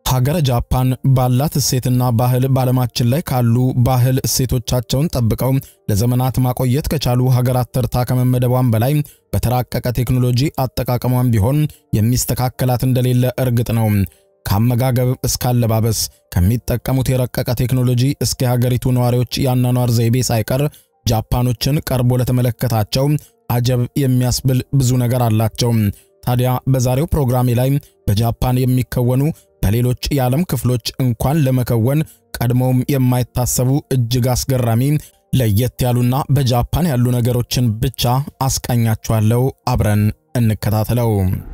ሀገረ ጃፓን ባላት እሴትና ባህል ባለማችን ላይ ካሉ ባህል እሴቶቻቸውን ጠብቀው ለዘመናት ማቆየት ከቻሉ ሀገራት ተርታ ከመመደቧን በላይ በተራቀቀ ቴክኖሎጂ አጠቃቀሟን ቢሆን የሚስተካከላት እንደሌለ እርግጥ ነው። ከአመጋገብ እስከ አለባበስ ከሚጠቀሙት የረቀቀ ቴክኖሎጂ እስከ ሀገሪቱ ነዋሪዎች ያናኗር ዘይቤ ሳይቀር ጃፓኖችን ቀርቦ ለተመለከታቸው አጀብ የሚያስብል ብዙ ነገር አላቸው። ታዲያ በዛሬው ፕሮግራሜ ላይ በጃፓን የሚከወኑ በሌሎች የዓለም ክፍሎች እንኳን ለመከወን ቀድሞም የማይታሰቡ እጅግ አስገራሚ ለየት ያሉና በጃፓን ያሉ ነገሮችን ብቻ አስቃኛችኋለሁ። አብረን እንከታተለው።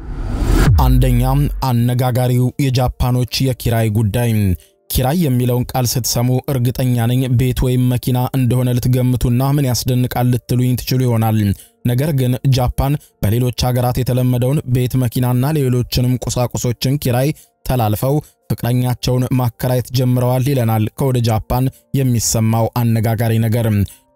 አንደኛ፣ አነጋጋሪው የጃፓኖች የኪራይ ጉዳይ። ኪራይ የሚለውን ቃል ስትሰሙ እርግጠኛ ነኝ ቤት ወይም መኪና እንደሆነ ልትገምቱና ምን ያስደንቃል ልትሉኝ ትችሉ ይሆናል። ነገር ግን ጃፓን በሌሎች ሀገራት የተለመደውን ቤት መኪናና ሌሎችንም ቁሳቁሶችን ኪራይ ተላልፈው ፍቅረኛቸውን ማከራየት ጀምረዋል ይለናል ከወደ ጃፓን የሚሰማው አነጋጋሪ ነገር።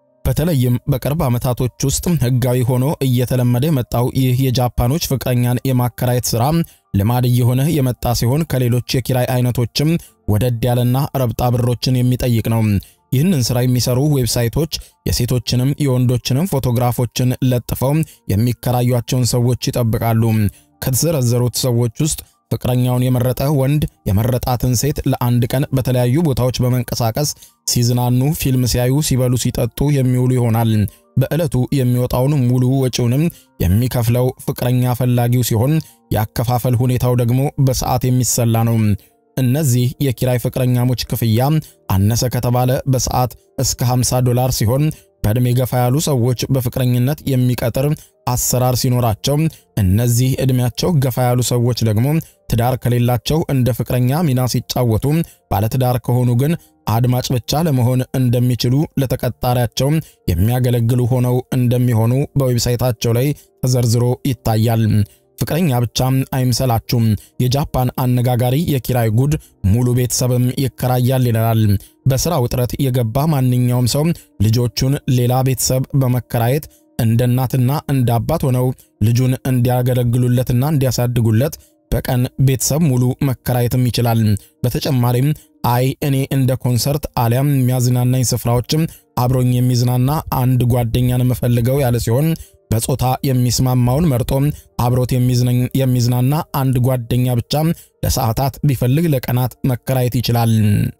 በተለይም በቅርብ ዓመታቶች ውስጥ ህጋዊ ሆኖ እየተለመደ የመጣው ይህ የጃፓኖች ፍቅረኛን የማከራየት ሥራ ልማድ እየሆነ የመጣ ሲሆን ከሌሎች የኪራይ አይነቶችም ወደድ ያለና ረብጣ ብሮችን የሚጠይቅ ነው። ይህንን ሥራ የሚሰሩ ዌብሳይቶች የሴቶችንም የወንዶችንም ፎቶግራፎችን ለጥፈው የሚከራዩአቸውን ሰዎች ይጠብቃሉ። ከተዘረዘሩት ሰዎች ውስጥ ፍቅረኛውን የመረጠ ወንድ የመረጣትን ሴት ለአንድ ቀን በተለያዩ ቦታዎች በመንቀሳቀስ ሲዝናኑ፣ ፊልም ሲያዩ፣ ሲበሉ፣ ሲጠጡ የሚውሉ ይሆናል። በእለቱ የሚወጣውን ሙሉ ወጪውንም የሚከፍለው ፍቅረኛ ፈላጊው ሲሆን ያከፋፈል ሁኔታው ደግሞ በሰዓት የሚሰላ ነው። እነዚህ የኪራይ ፍቅረኛሞች ክፍያ አነሰ ከተባለ በሰዓት እስከ $50 ሲሆን በእድሜ ገፋ ያሉ ሰዎች በፍቅረኝነት የሚቀጥር አሰራር ሲኖራቸው እነዚህ እድሜያቸው ገፋ ያሉ ሰዎች ደግሞ ትዳር ከሌላቸው እንደ ፍቅረኛ ሚና ሲጫወቱ ባለትዳር ከሆኑ ግን አድማጭ ብቻ ለመሆን እንደሚችሉ ለተቀጣሪያቸው የሚያገለግሉ ሆነው እንደሚሆኑ በዌብሳይታቸው ላይ ተዘርዝሮ ይታያል። ፍቅረኛ ብቻ አይምሰላችሁም። የጃፓን አነጋጋሪ የኪራይ ጉድ ሙሉ ቤተሰብም ይከራያል ይላል። በሥራ ውጥረት የገባ ማንኛውም ሰው ልጆቹን ሌላ ቤተሰብ በመከራየት እንደ እናትና እንደ አባት ሆነው ልጁን እንዲያገለግሉለትና እንዲያሳድጉለት በቀን ቤተሰብ ሙሉ መከራየትም ይችላል። በተጨማሪም እኔ እንደ ኮንሰርት አሊያም የሚያዝናናኝ ስፍራዎችም አብሮኝ የሚዝናና አንድ ጓደኛን መፈልገው ያለ ሲሆን በጾታ የሚስማማውን መርጦ አብሮት የሚዝናና አንድ ጓደኛ ብቻ ለሰዓታት ቢፈልግ ለቀናት መከራየት ይችላል።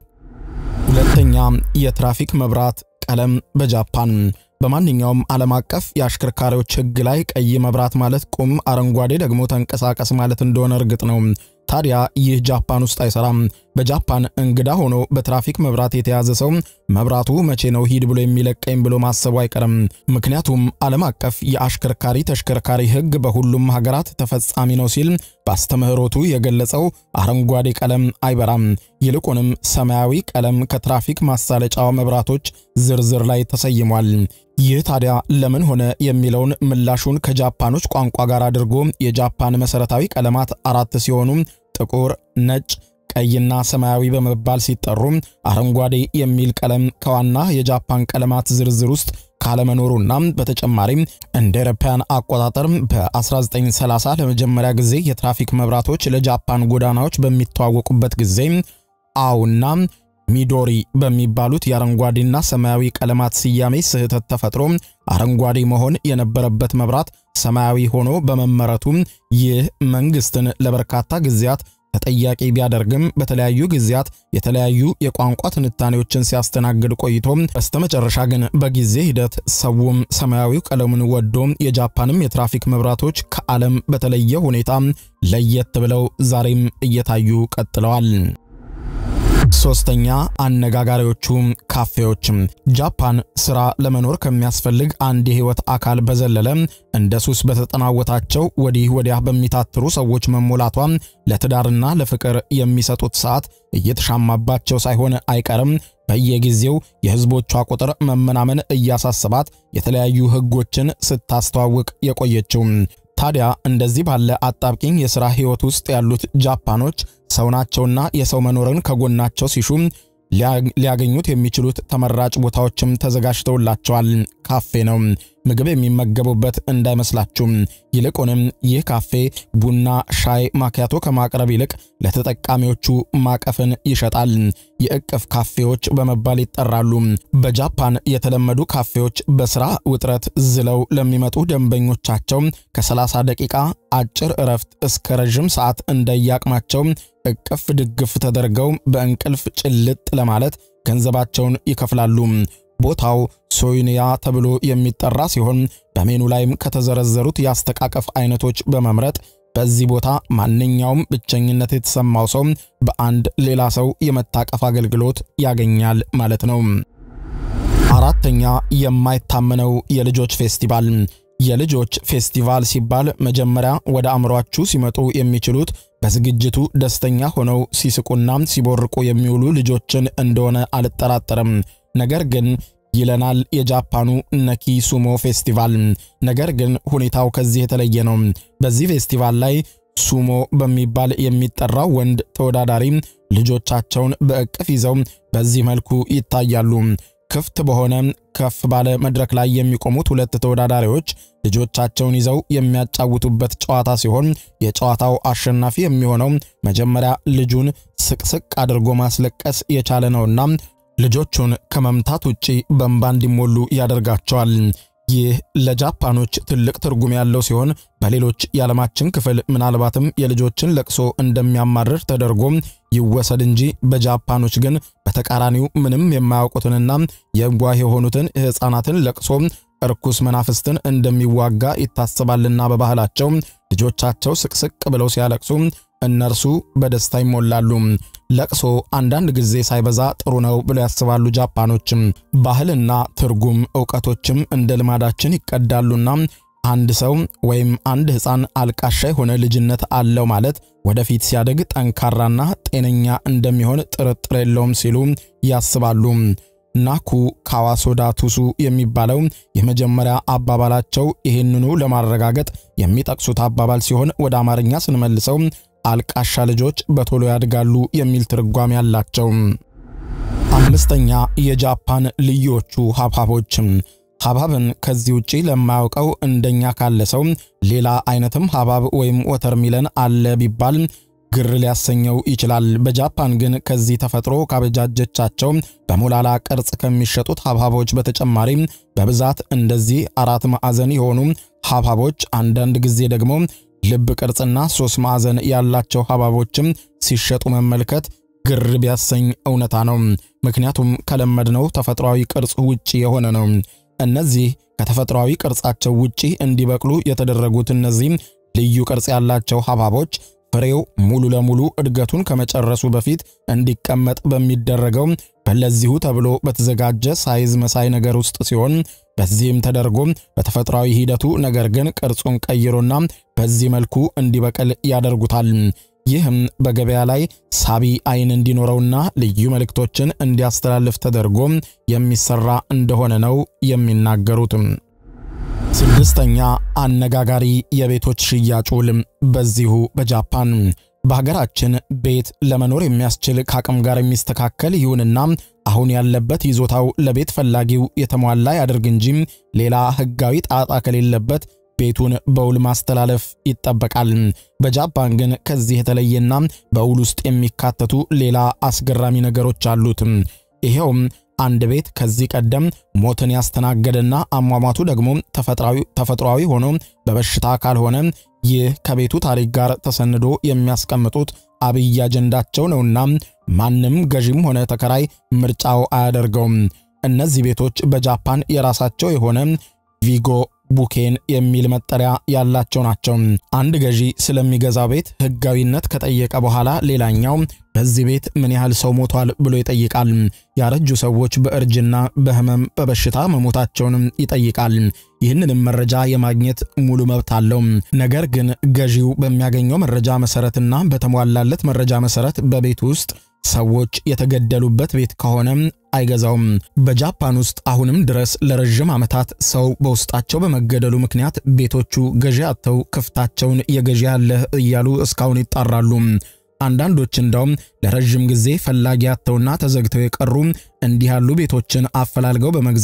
ሁለተኛ፣ የትራፊክ መብራት ቀለም በጃፓን በማንኛውም ዓለም አቀፍ የአሽከርካሪዎች ሕግ ላይ ቀይ መብራት ማለት ቁም፣ አረንጓዴ ደግሞ ተንቀሳቀስ ማለት እንደሆነ እርግጥ ነው። ታዲያ ይህ ጃፓን ውስጥ አይሰራም። በጃፓን እንግዳ ሆኖ በትራፊክ መብራት የተያዘ ሰው መብራቱ መቼ ነው ሂድ ብሎ የሚለቀኝ ብሎ ማሰቡ አይቀርም። ምክንያቱም ዓለም አቀፍ የአሽከርካሪ ተሽከርካሪ ሕግ በሁሉም ሀገራት ተፈጻሚ ነው ሲል በአስተምህሮቱ የገለጸው አረንጓዴ ቀለም አይበራም። ይልቁንም ሰማያዊ ቀለም ከትራፊክ ማሳለጫው መብራቶች ዝርዝር ላይ ተሰይሟል። ይህ ታዲያ ለምን ሆነ የሚለውን ምላሹን ከጃፓኖች ቋንቋ ጋር አድርጎ የጃፓን መሰረታዊ ቀለማት 4 ሲሆኑ ጥቁር፣ ነጭ፣ ቀይና ሰማያዊ በመባል ሲጠሩ አረንጓዴ የሚል ቀለም ከዋና የጃፓን ቀለማት ዝርዝር ውስጥ ካለመኖሩና በተጨማሪም እንደ አውሮፓውያን አቆጣጠር በ1930 ለመጀመሪያ ጊዜ የትራፊክ መብራቶች ለጃፓን ጎዳናዎች በሚተዋወቁበት ጊዜ አውና ሚዶሪ በሚባሉት የአረንጓዴና ሰማያዊ ቀለማት ስያሜ ስህተት ተፈጥሮ አረንጓዴ መሆን የነበረበት መብራት ሰማያዊ ሆኖ በመመረቱ ይህ መንግስትን ለበርካታ ጊዜያት ተጠያቂ ቢያደርግም በተለያዩ ጊዜያት የተለያዩ የቋንቋ ትንታኔዎችን ሲያስተናግድ ቆይቶ በስተመጨረሻ ግን በጊዜ ሂደት ሰውም ሰማያዊው ቀለሙን ወዶ የጃፓንም የትራፊክ መብራቶች ከዓለም በተለየ ሁኔታ ለየት ብለው ዛሬም እየታዩ ቀጥለዋል። ሶስተኛ፣ አነጋጋሪዎቹ ካፌዎች። ጃፓን ስራ ለመኖር ከሚያስፈልግ አንድ የህይወት አካል በዘለለ እንደ ሱስ በተጠናወታቸው ወዲህ ወዲያ በሚታትሩ ሰዎች መሞላቷ ለትዳርና ለፍቅር የሚሰጡት ሰዓት እየተሻማባቸው ሳይሆን አይቀርም። በየጊዜው የህዝቦቿ ቁጥር መመናመን እያሳሰባት የተለያዩ ህጎችን ስታስተዋውቅ የቆየችው ታዲያ እንደዚህ ባለ አጣብቂኝ የሥራ ህይወት ውስጥ ያሉት ጃፓኖች ሰው ናቸውና የሰው መኖርን ከጎናቸው ሲሹ ሊያገኙት የሚችሉት ተመራጭ ቦታዎችም ተዘጋጅተውላቸዋል። ካፌ ነው። ምግብ የሚመገቡበት እንዳይመስላችሁ። ይልቁንም ይህ ካፌ ቡና፣ ሻይ፣ ማኪያቶ ከማቅረብ ይልቅ ለተጠቃሚዎቹ ማቀፍን ይሸጣል። የእቅፍ ካፌዎች በመባል ይጠራሉ። በጃፓን የተለመዱ ካፌዎች በስራ ውጥረት ዝለው ለሚመጡ ደንበኞቻቸው ከ30 ደቂቃ አጭር እረፍት እስከ ረጅም ሰዓት እንደያቅማቸው እቅፍ ድግፍ ተደርገው በእንቅልፍ ጭልጥ ለማለት ገንዘባቸውን ይከፍላሉ። ቦታው ሶይኒያ ተብሎ የሚጠራ ሲሆን በሜኑ ላይም ከተዘረዘሩት ያስተቃቀፍ አይነቶች በመምረጥ በዚህ ቦታ ማንኛውም ብቸኝነት የተሰማው ሰው በአንድ ሌላ ሰው የመታቀፍ አገልግሎት ያገኛል ማለት ነው። አራተኛ የማይታመነው የልጆች ፌስቲቫል። የልጆች ፌስቲቫል ሲባል መጀመሪያ ወደ አእምሮአችሁ ሲመጡ የሚችሉት በዝግጅቱ ደስተኛ ሆነው ሲስቁና ሲቦርቁ የሚውሉ ልጆችን እንደሆነ አልጠራጠርም። ነገር ግን ይለናል የጃፓኑ ነኪ ሱሞ ፌስቲቫል። ነገር ግን ሁኔታው ከዚህ የተለየ ነው። በዚህ ፌስቲቫል ላይ ሱሞ በሚባል የሚጠራው ወንድ ተወዳዳሪ ልጆቻቸውን በእቅፍ ይዘው በዚህ መልኩ ይታያሉ። ክፍት በሆነ ከፍ ባለ መድረክ ላይ የሚቆሙት ሁለት ተወዳዳሪዎች ልጆቻቸውን ይዘው የሚያጫውቱበት ጨዋታ ሲሆን የጨዋታው አሸናፊ የሚሆነው መጀመሪያ ልጁን ስቅስቅ አድርጎ ማስለቀስ የቻለ ነውና ልጆቹን ከመምታት ውጪ በእንባ እንዲሞሉ ያደርጋቸዋል። ይህ ለጃፓኖች ትልቅ ትርጉም ያለው ሲሆን በሌሎች የዓለማችን ክፍል ምናልባትም የልጆችን ለቅሶ እንደሚያማርር ተደርጎ ይወሰድ እንጂ በጃፓኖች ግን በተቃራኒው ምንም የማያውቁትንና የዋህ የሆኑትን ሕፃናትን ለቅሶ እርኩስ መናፍስትን እንደሚዋጋ ይታሰባልና በባህላቸው ልጆቻቸው ስቅስቅ ብለው ሲያለቅሱ እነርሱ በደስታ ይሞላሉ። ለቅሶ አንዳንድ ጊዜ ሳይበዛ ጥሩ ነው ብለው ያስባሉ ጃፓኖች። ባህልና ትርጉም ዕውቀቶችም እንደ ልማዳችን ይቀዳሉና አንድ ሰው ወይም አንድ ሕፃን አልቃሻ የሆነ ልጅነት አለው ማለት ወደፊት ሲያድግ ጠንካራና ጤነኛ እንደሚሆን ጥርጥር የለውም ሲሉ ያስባሉ። ናኩ ካዋሶዳ ቱሱ የሚባለው የመጀመሪያ አባባላቸው ይህንኑ ለማረጋገጥ የሚጠቅሱት አባባል ሲሆን ወደ አማርኛ ስንመልሰው አልቃሻ ልጆች በቶሎ ያድጋሉ የሚል ትርጓሜ ያላቸው። አምስተኛ የጃፓን ልዩዎቹ ሐብሐቦች። ሐብሐብን ከዚህ ውጪ ለማያውቀው እንደኛ ካለ ሰው ሌላ አይነትም ሐብሐብ ወይም ወተርሚለን አለ ቢባል ግር ሊያሰኘው ይችላል። በጃፓን ግን ከዚህ ተፈጥሮ ካበጃጀቻቸው በሞላላ ቅርጽ ከሚሸጡት ሐብሐቦች በተጨማሪ በብዛት እንደዚህ አራት ማዕዘን የሆኑ ሐብሐቦች አንዳንድ ጊዜ ደግሞ ልብ ቅርጽና 3 ማዕዘን ያላቸው ሐብሐቦችም ሲሸጡ መመልከት ግር ቢያሰኝ እውነታ ነው። ምክንያቱም ከለመድነው ተፈጥሯዊ ቅርጽ ውጪ የሆነ ነው። እነዚህ ከተፈጥሯዊ ቅርጻቸው ውጪ እንዲበቅሉ የተደረጉት እነዚህ ልዩ ቅርጽ ያላቸው ሐብሐቦች ፍሬው ሙሉ ለሙሉ እድገቱን ከመጨረሱ በፊት እንዲቀመጥ በሚደረገው በለዚሁ ተብሎ በተዘጋጀ ሳይዝ መሳይ ነገር ውስጥ ሲሆን በዚህም ተደርጎ በተፈጥሯዊ ሂደቱ ነገር ግን ቅርጹን ቀይሮና በዚህ መልኩ እንዲበቅል ያደርጉታል። ይህም በገበያ ላይ ሳቢ አይን እንዲኖረውና ልዩ መልእክቶችን እንዲያስተላልፍ ተደርጎ የሚሰራ እንደሆነ ነው የሚናገሩት። ስድስተኛ አነጋጋሪ የቤቶች ሽያጭ ውል። በዚሁ በጃፓን በሀገራችን ቤት ለመኖር የሚያስችል ከአቅም ጋር የሚስተካከል ይሁንና አሁን ያለበት ይዞታው ለቤት ፈላጊው የተሟላ ያድርግ እንጂ ሌላ ህጋዊ ጣጣ ከሌለበት ቤቱን በውል ማስተላለፍ ይጠበቃል። በጃፓን ግን ከዚህ የተለየና በውል ውስጥ የሚካተቱ ሌላ አስገራሚ ነገሮች አሉት። ይሄውም አንድ ቤት ከዚህ ቀደም ሞትን ያስተናገደና አሟሟቱ ደግሞ ተፈጥሯዊ ሆኖ በበሽታ ካልሆነ ይህ ከቤቱ ታሪክ ጋር ተሰንዶ የሚያስቀምጡት አብይ አጀንዳቸው ነውና ማንም ገዢም ሆነ ተከራይ ምርጫው አያደርገውም። እነዚህ ቤቶች በጃፓን የራሳቸው የሆነ ቪጎ ቡኬን የሚል መጠሪያ ያላቸው ናቸው። አንድ ገዢ ስለሚገዛው ቤት ህጋዊነት ከጠየቀ በኋላ ሌላኛው በዚህ ቤት ምን ያህል ሰው ሞቷል ብሎ ይጠይቃል። ያረጁ ሰዎች በእርጅና በህመም በበሽታ መሞታቸውንም ይጠይቃል። ይህንንም መረጃ የማግኘት ሙሉ መብት አለው። ነገር ግን ገዢው በሚያገኘው መረጃ መሰረትና በተሟላለት መረጃ መሰረት በቤት ውስጥ ሰዎች የተገደሉበት ቤት ከሆነ አይገዛውም። በጃፓን ውስጥ አሁንም ድረስ ለረጅም ዓመታት ሰው በውስጣቸው በመገደሉ ምክንያት ቤቶቹ ገዢ አጥተው ክፍታቸውን የገዢ ያለ እያሉ እስካሁን ይጣራሉ። አንዳንዶች እንደውም ለረጅም ጊዜ ፈላጊ አጥተውና ተዘግተው የቀሩ እንዲህ ያሉ ቤቶችን አፈላልገው በመግዛት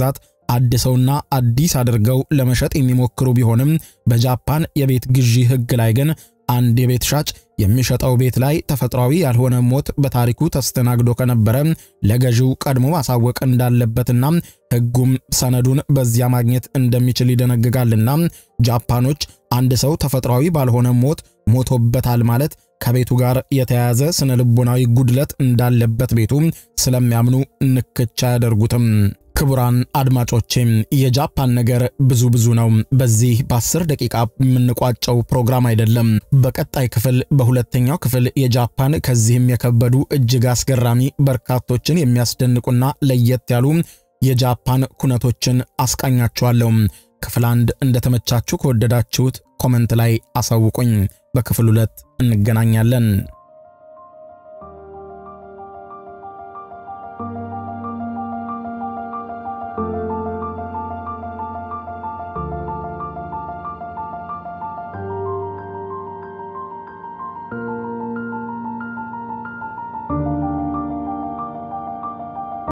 አድሰውና አዲስ አድርገው ለመሸጥ የሚሞክሩ ቢሆንም በጃፓን የቤት ግዢ ህግ ላይ ግን አንድ የቤት ሻጭ የሚሸጠው ቤት ላይ ተፈጥሯዊ ያልሆነ ሞት በታሪኩ ተስተናግዶ ከነበረ ለገዢው ቀድሞ ማሳወቅ እንዳለበትና ህጉም ሰነዱን በዚያ ማግኘት እንደሚችል ይደነግጋልና ጃፓኖች አንድ ሰው ተፈጥሯዊ ባልሆነ ሞት ሞቶበታል ማለት ከቤቱ ጋር የተያያዘ ስነ ልቦናዊ ጉድለት እንዳለበት ቤቱ ስለሚያምኑ ንክቻ ያደርጉትም። ክቡራን አድማጮቼም የጃፓን ነገር ብዙ ነው። በዚህ በ10 ደቂቃ የምንቋጨው ፕሮግራም አይደለም። በቀጣይ ክፍል በሁለተኛው ክፍል የጃፓን ከዚህም የከበዱ እጅግ አስገራሚ በርካቶችን የሚያስደንቁና ለየት ያሉ የጃፓን ኩነቶችን አስቃኛችኋለሁ። ክፍል 1 እንደተመቻችሁ ከወደዳችሁት ኮሜንት ላይ አሳውቁኝ። በክፍል 2 እንገናኛለን።